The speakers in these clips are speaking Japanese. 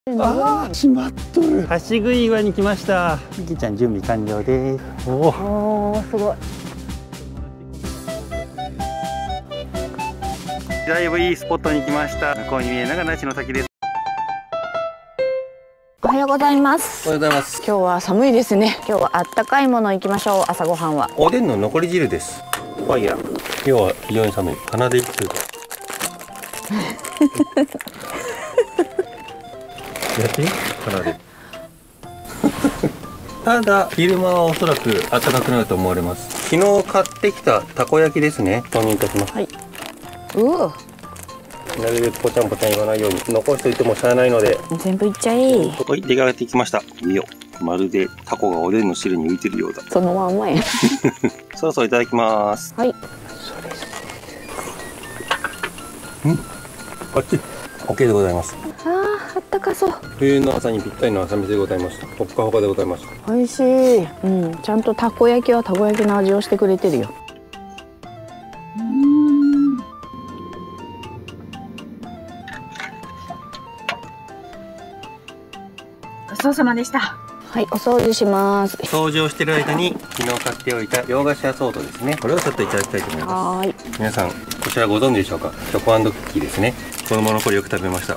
ああ、閉まっとる。橋食い岩に来ました。みきちゃん準備完了です。おお、すごい。だいぶいいスポットに来ました。向こうに見えるのが那智の滝です。 おはようございます。 おはようございます。 今日は寒いですね。今日はあったかいもの行きましょう。朝ごはんはおでんの残り汁です。ファイヤー。今日は非常に寒い。鼻で息する。やって鼻で。ただ昼間はおそらく暖かくなると思われます。昨日買ってきたたこ焼きですね。投入いたします。はい。なるべくぽちゃんぽちゃん言わないように残しておいてもしゃあないので全部いっちゃい。 はい、出来上がってきました。いいよ。まるでタコがおでんの汁に浮いてるようだ。 そのまんまや。 そろそろいただきます。 はい。 あっち OK でございます。 あったかそう。 冬の朝にぴったりの朝飯でございました。ほっかほかでございました。 美味しい。ちゃんとたこ焼きはたこ焼きの味をしてくれてるよ。 ごちそうさまでした。 はい、お掃除します。 掃除をしている間に昨日買っておいた洋菓子屋ソードですね。これをちょっといただきたいと思います。はい。皆さんこちらご存知でしょうか。チョコ&クッキーですね。子供の頃よく食べました。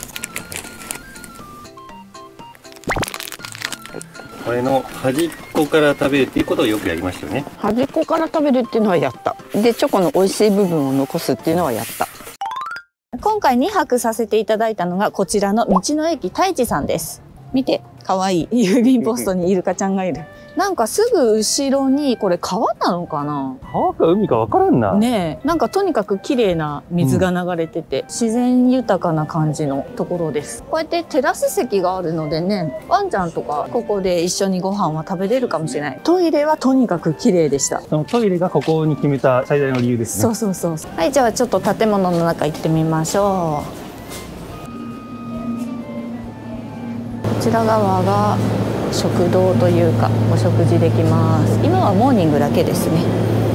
これの端っこから食べるっていうことをよくやりましたよね。 端っこから食べるっていうのはやった。で、チョコの美味しい部分を残すっていうのはやった。今回2泊させていただいたのがこちらの道の駅太一さんです。見て、かわいい郵便ポストにイルカちゃんがいる。なんかすぐ後ろにこれ川なのかな。 川か海かわからんな。 ねえ、なんかとにかく綺麗な水が流れてて、自然豊かな感じのところです。こうやってテラス席があるのでね、ワンちゃんとかここで一緒にご飯は食べれるかもしれない。トイレはとにかく綺麗でした。 そのトイレがここに決めた最大の理由ですね。 そうそうそう。はい、じゃあちょっと建物の中行ってみましょう。こちら側が食堂というかお食事できます。今はモーニングだけですね。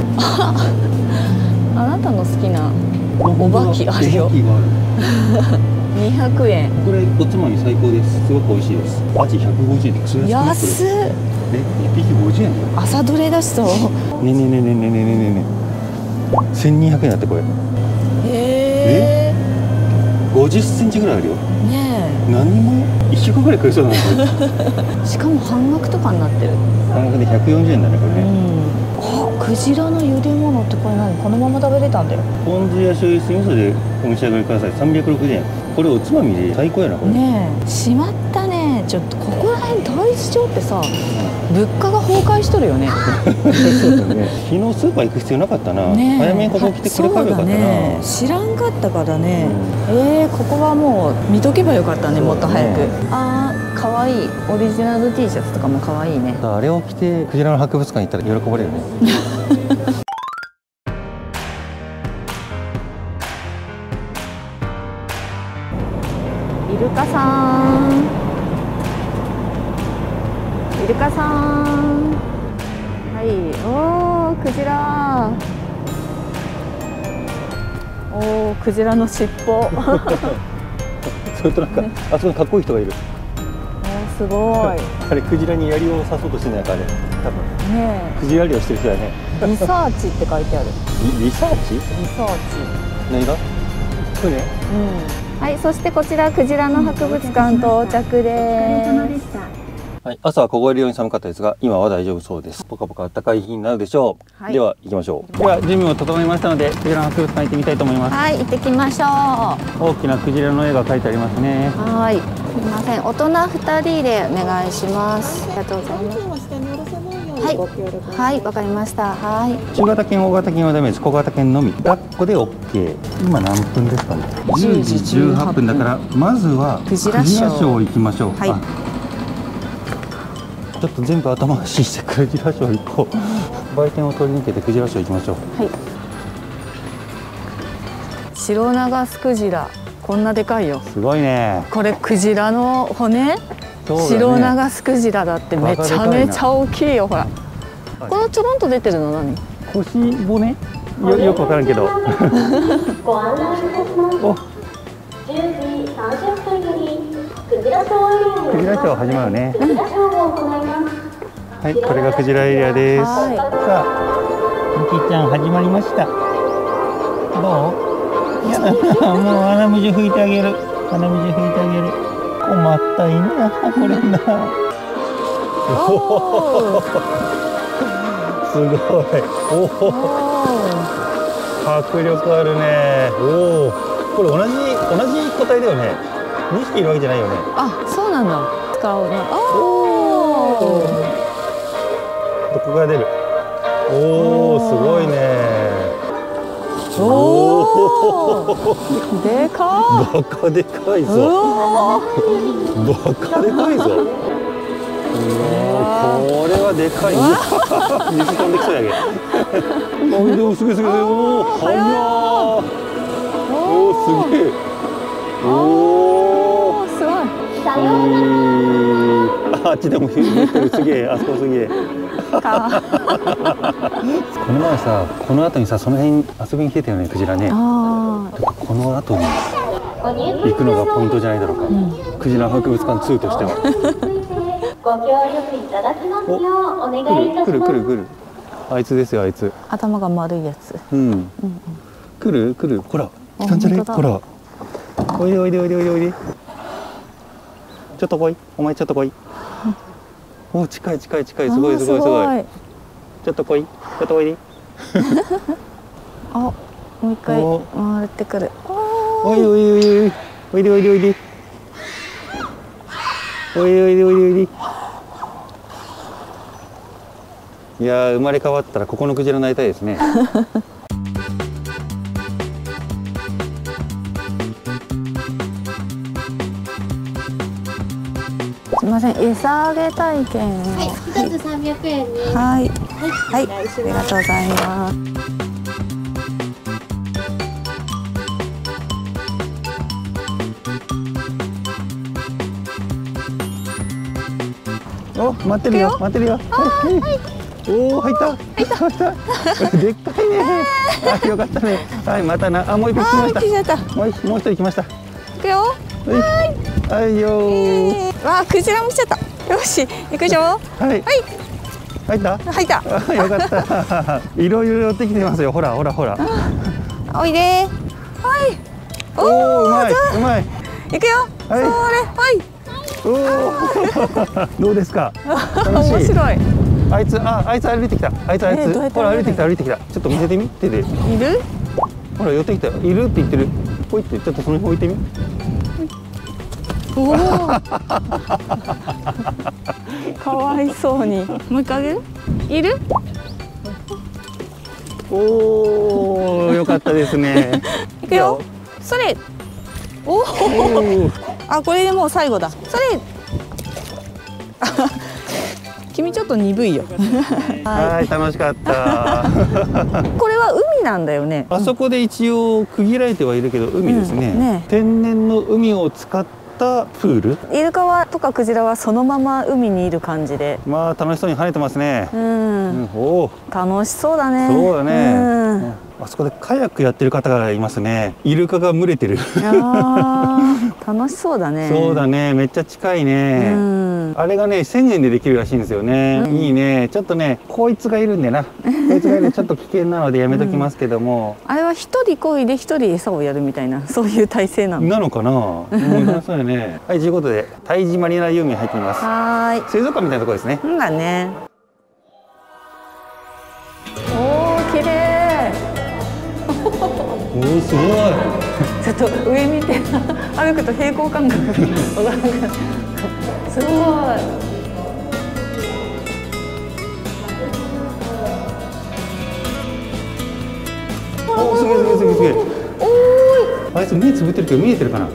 あなたの好きなおばきあるよ。200円。 これおつまみ最高です。すごく美味しいです。アジ150円で安い。 安っ。 1匹50円だよ。 朝どれだしそう。 ねえねえねえねえねえねえねえ。1200円だってこれ。50センチぐらいあるよ。ねえ。何も1週間ぐらい食えそうなんですよ。 しかも半額とかになってる。 半額で140円だねこれね。 あ、クジラの茹で物ってこれ何？このまま食べれたんだよ。 ポン酢や醤油酢味噌でお召し上がりください。360円。これおつまみで最高やなこれ。ねえ。しまったね。ちょっとここら辺太一町ってさ、物価が崩壊しとるよね。 そうだね。昨日スーパー行く必要なかったな。早めにここ来てこれ買えばよかったな。 知らんかったからね。ここはもう見とけばよかったね。もっと早く。ああ、可愛いオリジナル T シャツとかも可愛いね。 あれを着てクジラの博物館行ったら喜ばれるね。 イルカさん、イルカさん。はい、おー、クジラ。おー、クジラの尻尾。 それとなんか、あそこにかっこいい人がいる。 すごい。 あれクジラに槍を刺そうとしてないかあれ。多分。ねえ。クジラ漁してる人だね。 リサーチって書いてある。 リサーチ？ リサーチ。 何が？船？ はい、そしてこちらクジラの博物館到着です。 はい、朝は凍えるように寒かったですが、今は大丈夫そうです。ポカポカ暖かい日になるでしょう。はい、では行きましょう。では準備も整いましたので、クジラの博物館行ってみたいと思います。はい、行ってきましょう。大きなクジラの絵が描いてありますね。はい、すみません。大人2人でお願いします。ありがとうございます。はい、はい、わかりました。はい。中型犬、大型犬はダメです。小型犬のみ。抱っこで OK。今何分ですかね。10時18分だから、まずはクジラショー行きましょう。はい。ちょっと全部頭出ししてクジラショー行こう。売店を通り抜けてクジラショー行きましょう。はい。シロナガスクジラ、こんなでかいよ。すごいね。これクジラの骨？シロナガスクジラだってめちゃめちゃ大きいよ。ほら。このちょろんと出てるの何？腰骨？よくわからんけど。ご案内いたします。10時30分よりクジラショー始まるね。はい、これがクジラエリアです。さあ、ミキちゃん始まりました。どう？いや、もう鼻水拭いてあげる。鼻水拭いてあげる。困った犬やこれな。すごい。おお。迫力あるね。おお。これ同じ個体だよね。2匹いるわけじゃないよね。 あ、そうなんだ。使うな。おお。 どこから出る。おお、すごいね。 おお。でかバカでかいぞ。バカでかいぞ。これはでかい。水飛んできそうやけど。でもすげえすげえ。おお、速い。おお、すげえ。おお、 すごい。 あっちでも言ってる。すげえ、あそこすげえ。この前さ、この後にさ、その辺遊びに来てたよね、クジラね。この後に行くのがポイントじゃないだろうか。クジラ博物館2としては。 ご協力いただきますようお願いいたします。 来る。あいつですよ、あいつ。 頭が丸いやつ。 来る。ほら、来たんじゃね？ほら。おいで。ちょっと来い。お前ちょっと来い。お、近い。すごい。ちょっと来い。ちょっとおいで。 あ、もう一回回ってくる。 おいで。いやー、生まれ変わったらここのクジラになりたいですね。 すみません、餌あげ体験を。 はい、一つ300円です。 はい、ありがとうございます。 お、待ってるよ。はい。おお、入った。でっかいね。あ、よかったね。はい、またな。あ、もう一匹来ました。もう一人来ました。 行くよ。 はいよー。 わあ、クジラも来ちゃった。よし、行くよ。 はい。入った。よかった。いろいろ寄ってきてますよ。ほら。 おいで。はい。 おお、うまい。 行くよ。それ、はい。 おお、どうですか。楽しい。 面白い。 あいつ歩いてきた。ほら、歩いてきた。ちょっと見せてみ。手で。いる？ ほら、寄ってきた。いるって言ってる。ほいって、ちょっとその辺置いてみ。 おお。かわいそうに。もう一回あげる？いる？ おお、よかったですね。 いくよ。それ。おお。あ、これでもう最後だ。それ。君ちょっと鈍いよ。 はい、楽しかった。 これは海なんだよね。 あそこで一応区切られてはいるけど、海ですね。天然の海を使ったプール。 イルカはとかクジラはそのまま海にいる感じで。 まあ楽しそうに跳ねてますね。おお。 楽しそうだね。 そうだね。あそこでカヤックやってる方がいますね。イルカが群れてる。 楽しそうだね。 そうだね、めっちゃ近いね。あれがね、1000円でできるらしいんですよね。いいね。ちょっとね、こいつがいるんでな。こいつがいる、ちょっと危険なのでやめときますけども。 あれは一人漕いで一人餌をやるみたいな、そういう体勢なの。 なのかな。そうよね。はい、ということで、泰治マリーナ遊園入ってみます。水族館みたいなところですね。 だね。おお、綺麗。 おお、すごい。 ちょっと上見て歩くと平行感覚すごい。 おお、すげえ。あいつ目つぶってるけど見えてるかな。こ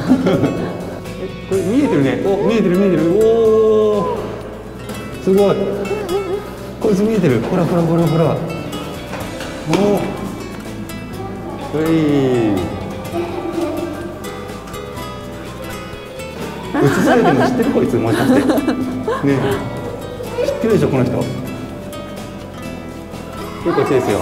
れ見えてるね。お、見えてる。おお、すごい。こいつ見えてる。ほら。おお。映されてるの知ってる？こいつもしかして。ねえ、知ってるでしょこの人。結構強いですよ。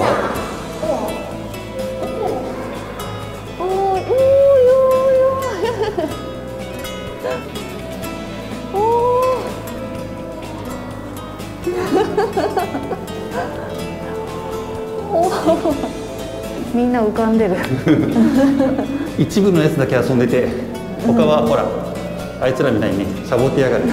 みんな浮かんでる。 一部のやつだけ遊んでて、他はほら、あいつらみたいにね、サボってやがる。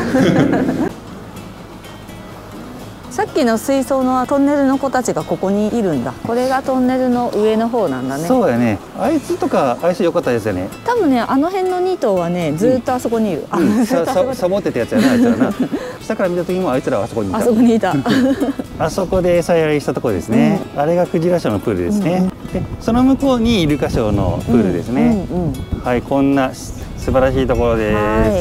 さっきの水槽のトンネルの子たちがここにいるんだ。これがトンネルの上の方なんだね。 そうだね。あいつとか相性良かったですよね。 多分ね、あの辺の2頭はね、ずっとあそこにいる。 サボってたやつやな、あいつらな。下から見た時もあいつらはあそこにいた。 あそこにいた。 あそこで餌やりしたところですね。あれがクジラショーのプールですね。で、その向こうにイルカショーのプールですね。はい、こんな素晴らしいところです。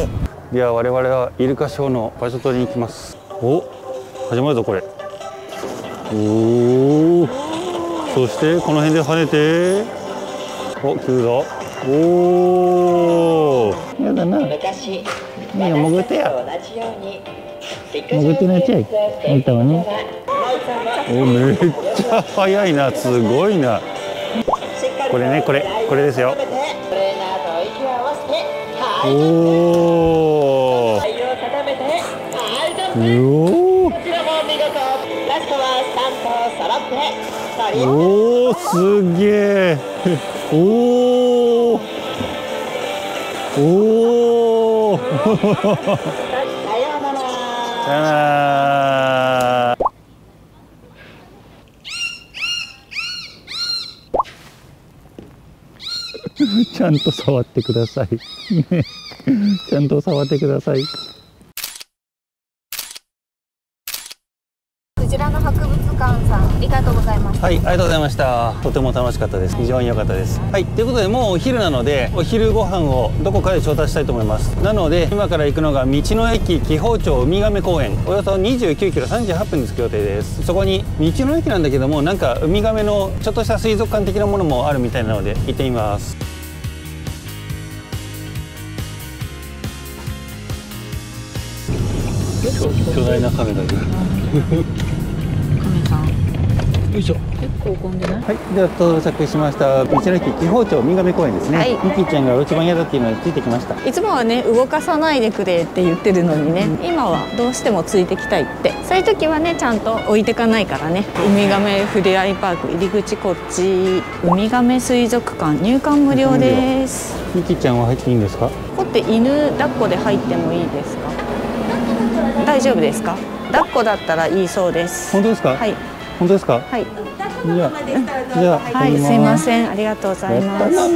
では我々はイルカショーの場所取りに行きます。お、始まるぞこれ。おお。そしてこの辺で跳ねて、お、来るぞ。おお。やだな。 昔、 ねえ、潜ってや。 同じように潜ってなっちゃい。あんたはね。お、めっちゃ速いな、すごいな。これね、これですよ。おお。おお、すげえ。おお。おお。さよなら。ちゃんと触ってください。ちゃんと触ってください。 クジラの博物館さん、ありがとうございました。 はい、ありがとうございました。とても楽しかったです。非常に良かったです。はい、ということでもうお昼なので、お昼ご飯をどこかで調達したいと思います。なので今から行くのが道の駅紀宝町ウミガメ公園、およそ29キロ38分に着く予定です。そこに道の駅なんだけども、なんかウミガメのちょっとした水族館的なものもあるみたいなので行ってみます。巨大なカメがいる。よいしょ。 結構混んでない？ はい、では到着しました。道の駅紀宝町ウミガメ公園ですね。 はい、 ミキちゃんが一番嫌だっていうのでついてきました。 いつもはね、動かさないでくれって言ってるのにね、今はどうしてもついてきたいって。そういう時はね、ちゃんと置いてかないからね。ウミガメふれあいパーク入り口こっち。ウミガメ水族館入館無料です。 ミキちゃんは入っていいんですか？ ここって犬抱っこで入ってもいいですか？大丈夫ですか？抱っこだったらいいそうです。 本当ですか？はい。本当ですか？ はい。 じゃあ、 はい、すいません、ありがとうございます。はい、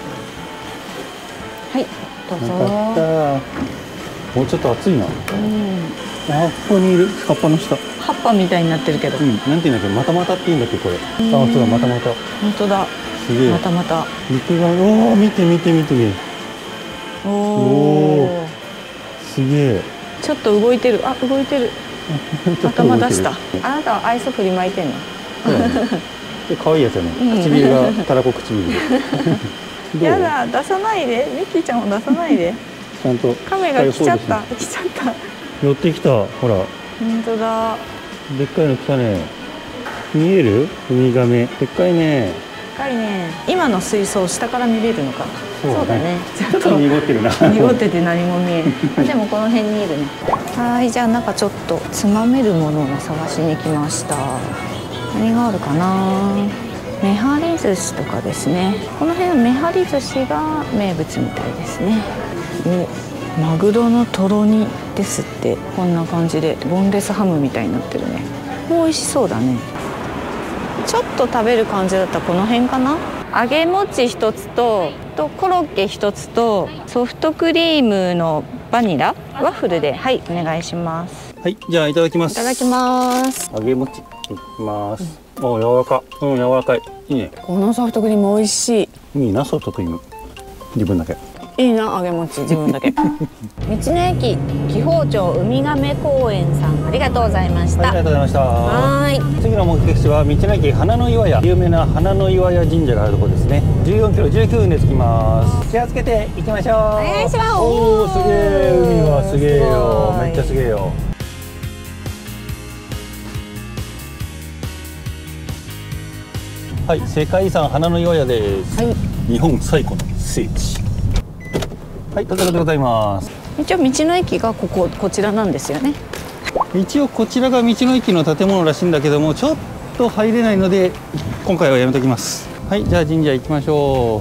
どうぞ。 もうちょっと暑いな。あ、ここにいる葉っぱの下。 葉っぱみたいになってるけど。 なんていうんだっけ、またまたって言うんだっけ、これ。あ、そうだ、またまた。 本当だ。 すげえ。 またまた。 肉が、おお、見て。おお。すげえ。 ちょっと動いてる。あ、動いてる。頭出した。あなたは愛想振りまいてんの。 可愛いやつよね。唇がたらこ唇。 やだ、出さないで。ミッキーちゃんを出さないで。 ちゃんと。 カメが来ちゃった。 寄ってきた。ほら。 本当だ。 でっかいの来たね。見える？ウミガメ。でっかいね。 でっかいね。今の水槽下から見れるのか。そうだね。 ちょっと濁ってるな。 濁ってて何も見えない。でもこの辺にいるね。はい、じゃあなんかちょっとつまめるものを探しに来ました。何があるかな。めはり寿司とかですね。この辺はめはり寿司が名物みたいですね。お、マグロのとろ煮ですって。こんな感じでボンレスハムみたいになってるね。美味しそうだね。ちょっと食べる感じだったらこの辺かな。揚げ餅一つとコロッケ一つとソフトクリームのバニラワッフルで、はい、お願いします。 はい、じゃあいただきます。 いただきます。 揚げ餅いきます。お、柔らか。柔らかい。いいね。 このソフトクリーム美味しい。 いいな、ソフトクリーム。自分だけ。 いいな、揚げ餅自分だけ。道の駅紀宝町ウミガメ公園さん、ありがとうございました。 ありがとうございました。 はい。 次の目的地は道の駅花の岩屋、有名な花の岩屋神社があるところですね。14キロ19分で着きます。気をつけて行きましょう。お願いします。 おお、すげえ。海はすげえよ。めっちゃすげえよ。はい、世界遺産花の岩屋です。はい。日本最古の聖地。はい、到着でございます。 一応道の駅がこちらなんですよね。 一応こちらが道の駅の建物らしいんだけども、ちょっと入れないので今回はやめときます。はい、じゃあ神社行きましょ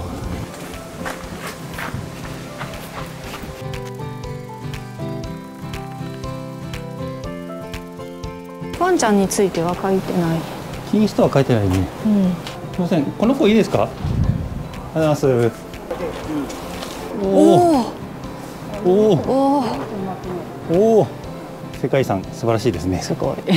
う。ワンちゃんについては書いてない。 キリストは書いてないね。 うん。 すみません、この子いいですか？ありがとうございます。おおおおおお、世界遺産素晴らしいですね。 すごい。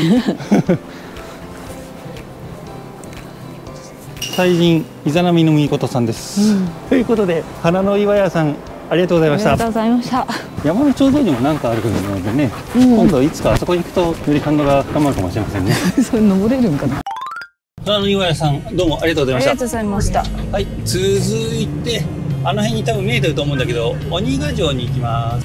祭神イザナミのみことさんです、ということで花の岩屋さんありがとうございました。 ありがとうございました。 山の頂上にも何かあるのでね、今度いつかあそこに行くとより感動が深まるかもしれませんね。 それ登れるんかな。 花の岩屋さんどうもありがとうございました。 ありがとうございました。 はい、続いてあの辺に多分見えてると思うんだけど、鬼ヶ城に行きます。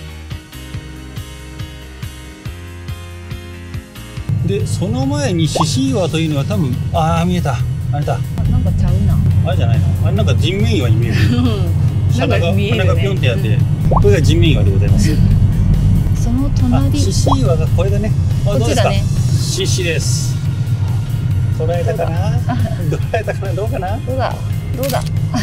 でその前に獅子岩というのは多分見えた、あれだ、 なんかちゃうな。 あれじゃないの、あれなんか人面岩に見える。鼻がピョンってやって、これが人面岩でございます。 その隣、 獅子岩がこれだね。 こっちだね。 獅子です。捉えたかな？捉えたかな？どうかな？ どうだどうだ。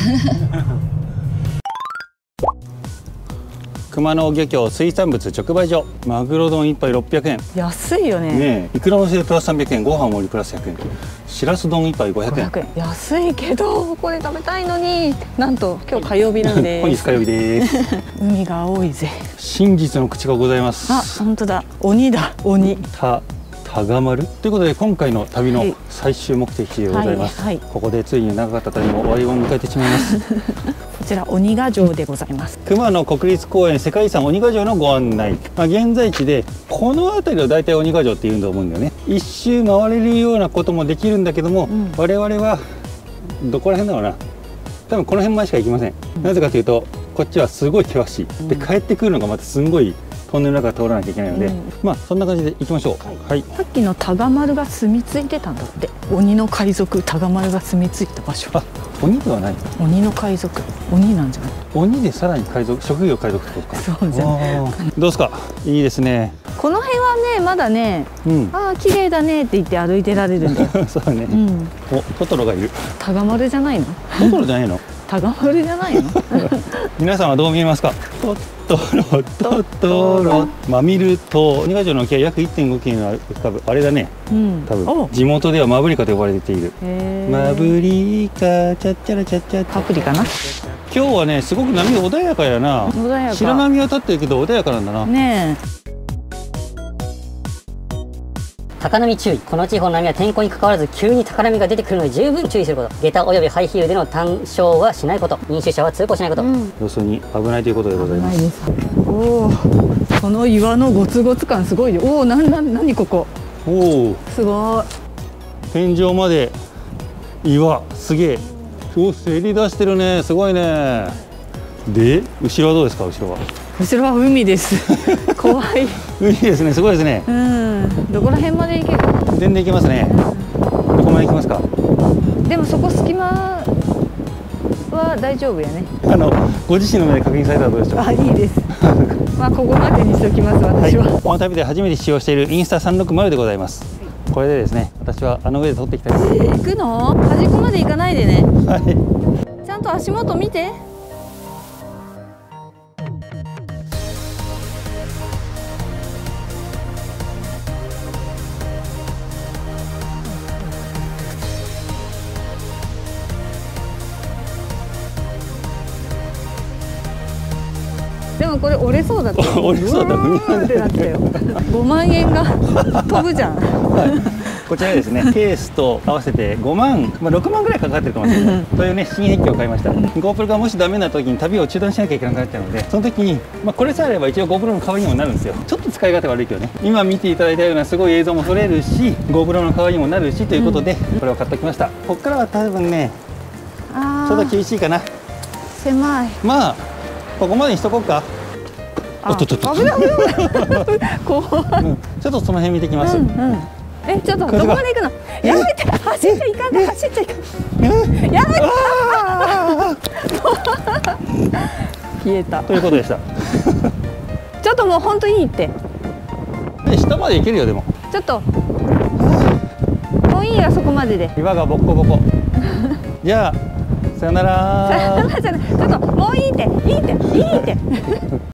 熊野漁協水産物直売所、マグロ丼1杯600円。 安いよね。 ねえ、いくらのせプラス300円、ご飯盛りプラス100円、しらす丼1杯500円。 500円。安いけどこれ食べたいのに、なんと今日火曜日なんで本日火曜日です。 海が青いぜ。 真実の口がございます。 あ、本当だ。鬼だ。鬼。 タガマルということで、今回の旅の最終目的地でございます。ここでついに長かった旅も終わりを迎えてしまいます。 こちら鬼ヶ城でございます。 熊野国立公園世界遺産鬼ヶ城のご案内。現在地でこの辺りを大体鬼ヶ城っていうんだと思うんだよね。一周回れるようなこともできるんだけども、我々はどこら辺だろうな。多分この辺までしか行きません。なぜかというとこっちはすごい険しい。で帰ってくるのがまたすんごいトンネルの中通らなきゃいけないので、まあそんな感じで行きましょう。はい。 さっきのタガマルが住み着いてたんだって。鬼の海賊タガマルが住み着いた場所。 あ、鬼ではない。 鬼の海賊、鬼なんじゃない？ 鬼でさらに海賊、職業海賊ってことか。 そうじゃない。 どうですか？いいですね。 この辺はねまだね、ああ綺麗だねって言って歩いてられるんだよ。 そうだね。お、トトロがいる。 タガマルじゃないの？ トトロじゃないの？ タガマルじゃないの？ 皆さんはどう見えますか？トトロマミル島、鬼ヶ城の沖合約 1.5 キロの多分あれだね。多分地元ではマブリカと呼ばれている。マブリカチャッチャラチャッチャ。 パプリかな。 今日はねすごく波が穏やかやな。 穏やか。 白波は立ってるけど穏やかなんだな。 ねえ。 高波注意。この地方の波は天候に関わらず急に高波が出てくるので十分注意すること。下駄およびハイヒールでの単勝はしないこと。飲酒者は通行しないこと。 要するに危ないということでございます。 おお、この岩のゴツゴツ感すごいよ。おお、何ここ。 おお、 すごい。 天井まで岩、すげえ。お、せり出してるね。すごいね。で後ろはどうですか？後ろは後ろは海です。怖い。 海ですね。すごいですね。 どこら辺まで行ける？ 全然行けますね。どこまで行きますか？ でもそこ隙間は大丈夫やね。 ご自身の目で確認されたらどうでしょう？ あ、いいです。まあここまでにしておきます。私は。 この旅で初めて使用しているインスタ360でございます。これでですね、私は上で撮っていきたいです。 行くの？端っこまで行かないでね。 はい。 ちゃんと足元見て。でもこれ折れそうだった。 折れそうだったってなったよ。5万円が飛ぶじゃん。 こちらですね、ケースと合わせて5万、6万ぐらいかかってるかもしれない。というね、新兵器を買いました。GoPro がもしダメな時に旅を中断しなきゃいけなくなっちゃうので、その時に、これさえあれば一応 GoPro の代わりにもなるんですよ。ちょっと使い勝手悪いけどね。今見ていただいたようなすごい映像も撮れるし、GoPro の代わりにもなるしということで、これを買っておきました。ここからは多分ね、ちょっと厳しいかな。 狭い。 まあここまでにしとこうか。おっとっとっと。 危ない危ない危ない。怖い。 ちょっとその辺見てきます。 ちょっとどこまで行くの？やめて、走っちゃいかん。走っちゃいかん。やめて。消えた。 ということでした。 ちょっともう本当いいって。 下下まで行けるよでも。 ちょっともういいよ、そこまでで。 岩がボコボコ。じゃあさよなら。 さよならじゃない、ちょっともういいっていいっていいって